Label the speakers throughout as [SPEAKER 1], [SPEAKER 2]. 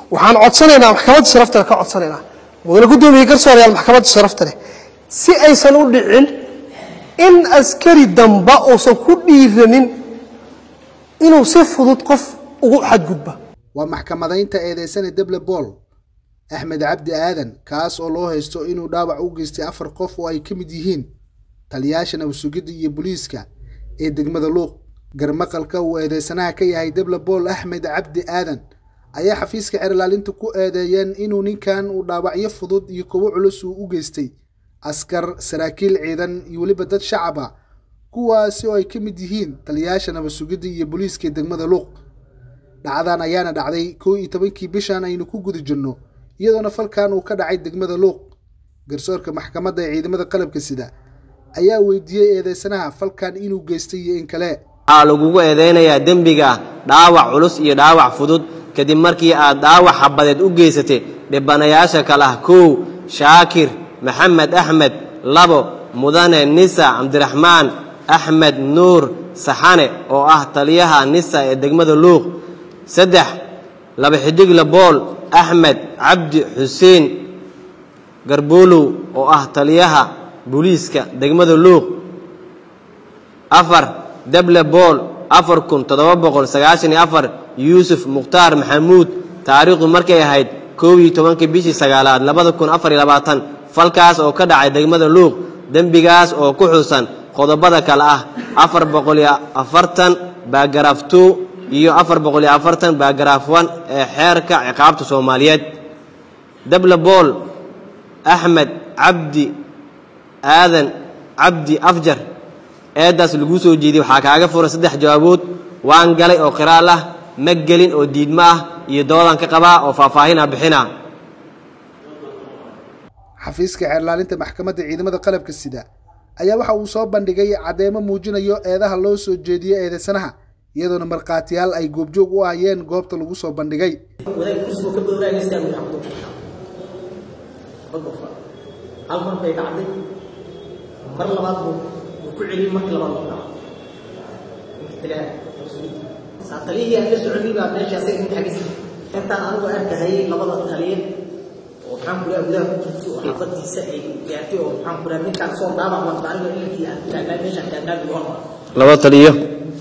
[SPEAKER 1] waxaan codsanaynaa maxkamadda sharafta ka codsanaynaa mudane gudoomiye garsoorayaal maxkamadda sharafta leh si aysan u dhicin in askari damba oo ku dhiiranin inuu si fudud qof ugu xadgudba
[SPEAKER 2] waa maxkamadaynta eedeysane Dable Bool Axmed Cabdi Aadan kaas oo loo haysto inuu dhaawac u geystay 4 qof oo ay kamid yihiin taliyaasha nabadgelyada iyo booliiska ee degmada Luuq garmaqalka uu eedeysanaha ka yahay Dable Bool Axmed Cabdi Aadan ayaa xafiiska xeerlaalinta ku eedeeyeen inuu ninkan uu dhaawacyo fudud iyo kuwo culus u geystay askar saraakiil ciidan iyo waliba dad shacab ah kuwaas oo ay kamid yihiin taliyaasha nabadgelyada iyo booliiska degmada Luuq dhacdan ayaana dhacday 11kii bishan aynu ku guda jirno iyadoo falkan uu ka dhacay degmada Luuq garsoorka maxkamadda ciidamada qalabka sida ayaa weydiiyay eedeysanaha falkan inuu geystay in kale
[SPEAKER 3] lagu eedeynayaa dambiga dhaawac culus iyo dhaawac fudud kadib markii aad dhaawac xabadeed u geysatay dhibanayaasha kala ah 1 Shaakir Maxamed Axmed 2 Mudane Nisa Cabdiraxmaan Axmed Nuur Saxane oo ah taliyaha Nisa ee degmada Luuq 3 laba xidig Bool Axmed Cabdi Xuseen Garboolow oo ah taliyaha booliiska degmada Luuq 4 Dable Bool 4794 Yuusuf Mukhtaar Maxamuud taariikhdu markay ahayd 12 bishii 9aad 2024 falkaas oo ka dhacay degmada Luuq dambigaas oo ku xusan qodobada kala ah 440 baagaraaf 2 iyo 440 baagaraaf 1 ee xeerka ciqaabta Soomaaliyeed Dable Bool Axmed Cabdi Aadan Cabdi Afjar eedaas lagu soo jeediyay waxa kaaga furan 3 jawaabood waan galay oo qiraal ah ma gelin oo diidma ah iyo doodan ka qaba oo faahfaahin bixina
[SPEAKER 2] xafiiska xeerlaalinta maxkamadda ciidamada qalabka sida ayaa waxa uu soo bandhigay cadeemo muujinayo eedaha loo soo jeediyay eedeysanaha iyadoo marqaatiyaal ay goobjoog u ahaayeen goobta lagu soo bandhigay
[SPEAKER 4] mar labaad ku celin markii labaad saatalihi aan la socodii baa meeshaas inta xagis intaan anigu arkahay labada taliye oo waxaan ku leeyahay gudaha ku jirto xabadiisa ay gaartay oo waxaan ku leeyahay ninkaan soo dhaawac wadaniga ilkii aan taagnaa meesha taagnaa
[SPEAKER 3] labada taliye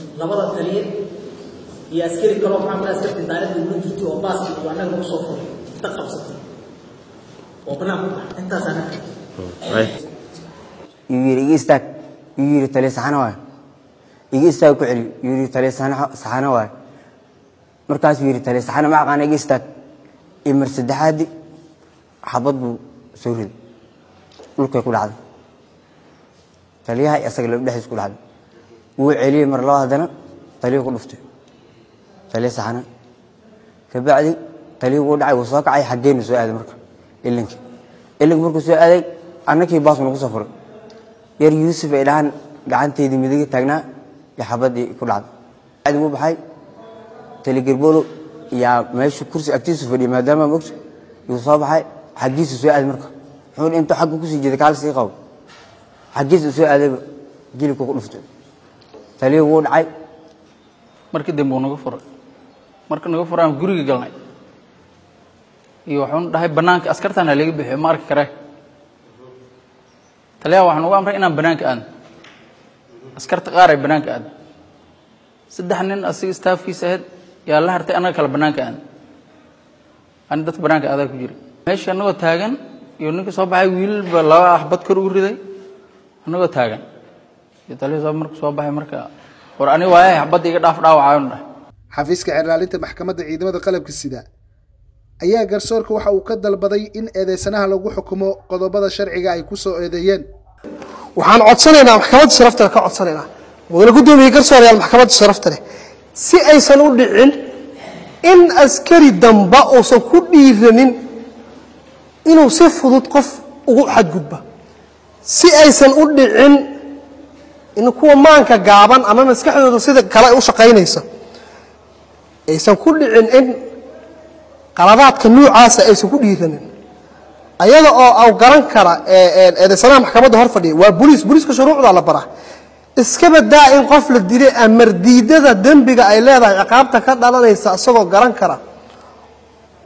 [SPEAKER 4] iyo askari kale oo waxaan ku leeyahay askarta daarada ugu jirto oo baaski oo anaga ugu soo furay inta qabsatay oo banaan intaas aan arkay
[SPEAKER 5] يجي يستاك يجي تلي سحنواه يجي يستاك كعلي يجي تلي سحنواه مركز يجي تلي سحنة مع قانا يجي يستاك يمرسد حادي حبض سوري لك يقول هذا تليها يسقل بدحس كل هذا وعلي مر الله هذا تلي يقول لفته تلي سحنة كبعدي تلي يقول عاي وصاك عاي حقين سؤال مركز اللي مركز سؤال أنا كي باص من قصفر ير يوسف إلهان قعنتي دي مدقي تاجنا يا حبدي كل عام عادي مو بحي تلقربولو يا ماشي كرسي أكتيس فري ما دام مقص يصاب حي حجيس سؤال مركب حول أنت حق كرسي جدك على سيقاو حجيس سؤال جيلك وقلفته تلي وود عاي
[SPEAKER 6] مركب دمو نغفر مركب نغفر أنا جوري قلنا يوحون ده بنانك أسكرتنا اللي بحي مارك كره تلاقي واحد نقول أمري إنا بنانك أن أسكرت قاري بنانك أن سدحنين أصير استاف في سهد يا الله هرتي أنا كلا بنانك أن أنا دت بنانك هذا كبير ماشي أنا وتاجن يونك صباح ويل بلا أحبط كرور ذي أنا وتاجن يتلاقي صباح صباح مركا وراني وياه أحبط يقدر أفرع وعاونه
[SPEAKER 2] xafiiska xeerlaalinta maxkamadda ciidamada qalabka sida ayaa garsoorka waxa uu ka dalbaday in eedeysanaha lagu xukumo qodobada sharciga ay ku soo eedeeyeen
[SPEAKER 1] waxaan codsanaynaa maxkamadda sharafta ka codsanaynaa mudane gudoomiye garsoorayaal maxkamadda sharafta leh si aysan u dhicin in askari damba oo ku dhiiranin inuu si fudud qof ugu xadgudba si aysan u dhicin in kuwa maanka gaaban ama maskaxdooda sida kale u shaqaynaysa aysan ku dhicin in qaladaadka noocaas aysan ku dhiiranin ayada oo aw garan kara eedeysanaha maxkamadda hor fadhiya waa booliiska shuruucda la baraa iska badaa in qof la dilay amar diidada dambiga ay leedahay ciqaabta ka dhalanaysa asagoo garan kara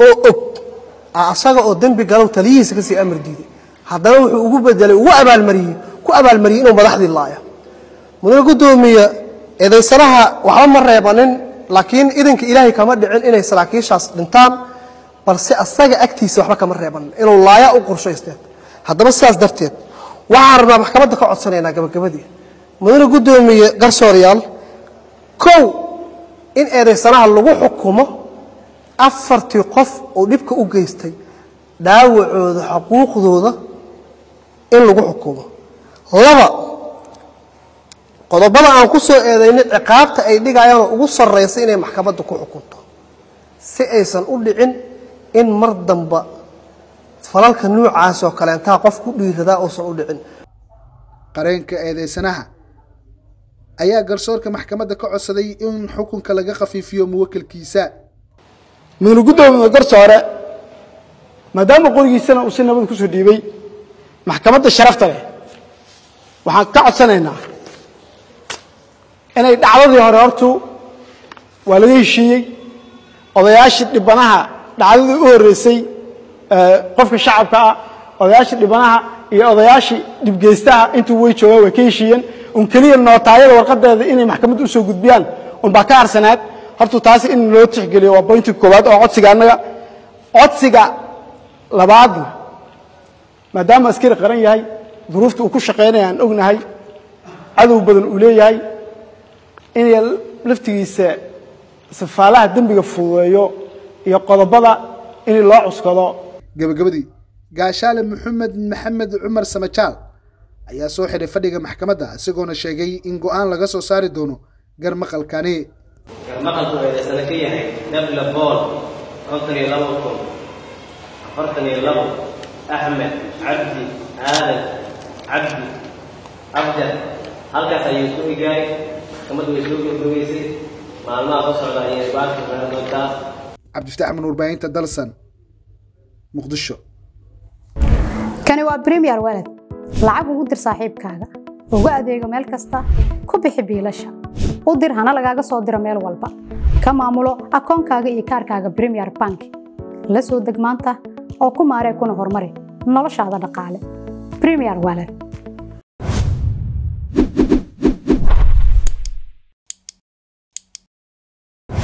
[SPEAKER 1] oo og asaga oo dambi galow taliyihiisa ka sii amar diiday haddana wuxuu ugu bedelay ugu abaalmariyey inuu madaxdii laayo mudane gudoomiye eedaysanaha waxba ma reebanin laakiin idanka ilaahay kama dhicin inay saraakiishaas dhintaan balse asaga agtiisa waxba kama reebanin inuu laaya u qorshaysteen haddaba sidaas darteed waxaan rabnaa maxkamadda ka codsanaynaa gabagabadii mudane gudoomiye garsoorayaal kow in eedaysanaha lagu xukumo 4 qof oo dhibka u geystay dhaawacooda xuquuqdooda in lagu xukumo laba qodobada aan ku soo eedaynay ciqaabta ay dhigayaan ugu sareysay inay maxkamadda ku xukunto si aysan u dhicin in mar damba falalka noocaas oo kale inta qof ku dhiirada oo soo u dhicin
[SPEAKER 2] qareenka eedaysanaha ayaa garsoorka maxkamadda ka codsaday in xukunka laga khafiifiyo muwakilkiisa
[SPEAKER 7] mudane gudoomiye garsoore maadaama qorigiisana uu si nabad ku soo dhiibay maxkamadda sharafta leh waxaan ka codsanaynaa inay dhacdadii hore hortu waa laga heshiiyey odayaashii dhibanaha dhacdadii u horeysay qofka shacabka ah odayaashii dhibanaha iyo odayaashii dhibgeystaha intuu way joogaa way ka heshiiyeen kaliya nootaayada warqadeeda inay maxkamadda u soo gudbiyaan baa ka harsanaad hortu taasi in loo tixgeliyo waa pointi koowaad oo codsiga labaadna maadaama askari qaran yahay duruufta uu ku shaqeynaya aan ognahay cadow badan uu leeyahay inay laftigiisa safaalaha dembiga fududeeyo iyo qodobada in loo cuskado
[SPEAKER 2] gabagabadii gaashaale maxamed cumar samajaal ayaa soo xiray fadhiga maxkamadda isagoona sheegay in go'aan laga soo saari doono garmaqalkani
[SPEAKER 3] garmaqalku eedaysana ka yahay dable bool 42 axmed cabdi aadan cabdi abdar halkaas ayuu ku igaaray maxkamaddu way soo gabagabaysay maalmaha ku socda ayay baarka garan doontaa
[SPEAKER 2] cabdifataax min warbaahinta dalsan muqdisho
[SPEAKER 8] kani waa premier walad lacag ugu dir saaxiibkaaga ugu adeego meel kasta ku bixi biilasha u dir hana lagaaga soo diro meel walba ka maamulo akoonkaaga iyo kaarkaaga premier bank la soo deg maanta oo ku maaree kuna horumari noloshaada dhaqaale premier walad